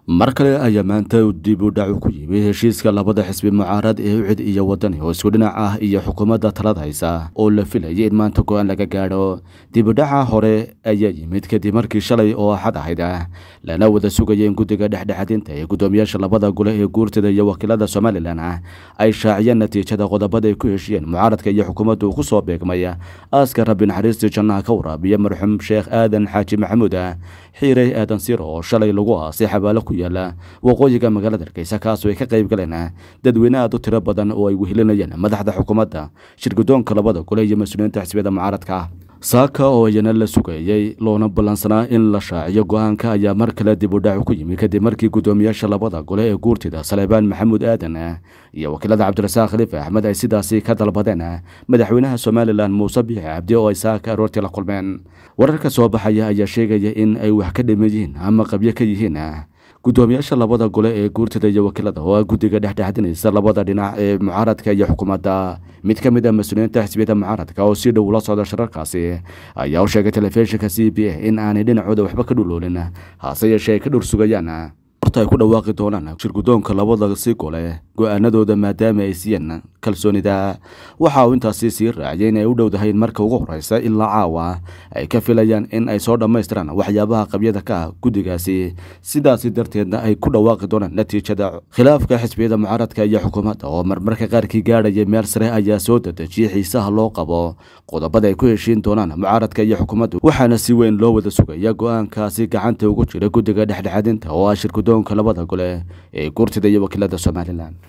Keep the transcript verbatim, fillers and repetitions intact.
markale ayaa maanta dib u dhac ku yimid heshiiska labada xisbi mucaarad ee ucid iyo wadani oo isku dhinac ah iyo xukuumadda talada haysa oo la filayay in maanta go'aan laga gaadho. dib u dhaca hore ayaa yimid kadib markii shalay oo axad ahayd lana wada sugayeen guddiga dhexdhexaadinta ee guddoomiyaasha labada gole ee guurtida iyo wakiilada Somaliland ay shaaciyeen natiijada qodobada ay ku heshiyeen mucaaradka iyo xukuumaddu ku soo beegmay aaska Rabbi naxariista jannaha ka waraabiya marxuum Sheekh Aadan Xaaji Maxamuud xiiray aadan siro oo shalay lagu aasay xabaalo ku yaala waqooyiga magaalada Hargeysa kaas oo ay ka qayb galeen dadweyne aad u tiro badan oo ay wehelinayeen madaxda xukuumadda shirgudoonka labada gole iyo mas'uuliyiinta xisbiyada mucaaradka. saaka oo yana la sugayay loona balansanaa in la shaaciyo go'aanka ayaa mar kale dib u dhac ku yimid kadib markii guddoomiyaasha labada gole ee guurtida Saleebaan Maxamuud Aadan iyo wakiilada Cabdirasaaq Khalifa Axmed ay sidaasi ka dalbadeen madaxweynaha Somaliland Muuse Biixi Cabdi oo ay saaka aroortii la kulmeen. wararka soo baxaya ayaa sheegaya in ay wax ka dhimayeen ama qabyo ka yihiin guddoomiyaasha labada gole ee guurtida iyo wakiilada oo guddiga dhexdhexaadinaysa labada dhinac ee mucaaradka iyo xukuumadda. mid ka mid ah mas'uuliyiinta xisbiyada mucaaradka oo si dhow la socda shirarkaasi ayaa u sheegay telefishinka C B A in aanay dhinacooda waxba ka dhuloolin hase yeeshee ay ka dhur sugayaan horta ay ku dhawaaqi doonaan shirgudoonka labada si gole go'aanadooda maadaama ay siiyeen kalsoonida. waxa uu intaasi sii raaciyay in ay u dhowdahay marka ugu horeysa ilaa caawa ay ka filayaan in ay soo dhammaystiraan waxyaabaha qabyada ka ah guddigaasi sidaasi darteedna ay ku dhawaaqi doonaan natiijada. khilaafka xisbiyada mucaaradka iyo xukuumadda oo marmarka qaarkii gaadhaya meel sare ayaa soo dadejiyay xiisaha loo qabo qodobada ay ku heshiin doonaan mucaaradka iyo xukuumaddu waxaana si weyn loo wada sugaya go'aankaasi gacanta ugu jira guddiga dhexdhexaadinta oo ah shirgudoonka labada gole ee guurtida iyo wakiilada Somaliland.